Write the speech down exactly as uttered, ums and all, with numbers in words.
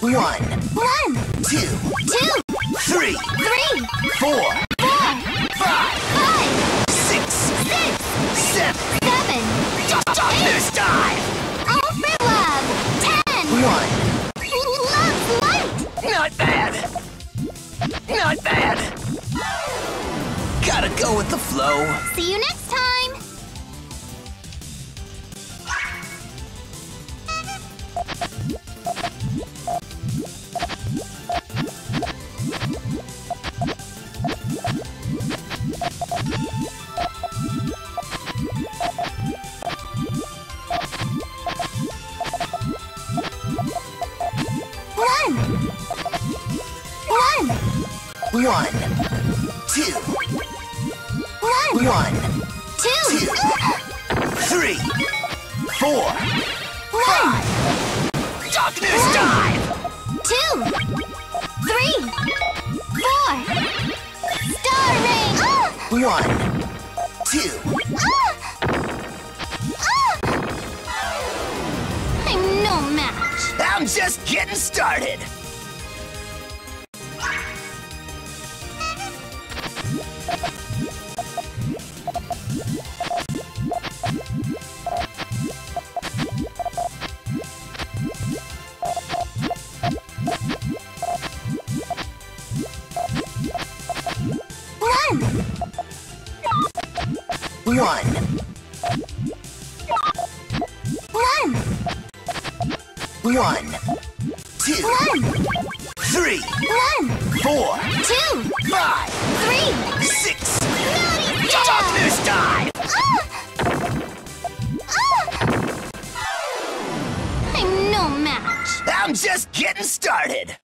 One, One, two, two, three, three, four, four, five, five, six, six, seven. seven, Darkness dive. all for love. Ten. One. Love's light. Not bad. Not bad. Gotta go with the flow. See you next time. One. One. One, two, One. one, Two. two, three, four, One. five. Darkness dive. Two. Three. Four. Star rain. Ah! One, two, I'm no match. I'm just getting started. One. One, One. one, two, One. three, One. four, Two. five, Three. six. Melody Darkness dive. I'm no match. I'm just getting started.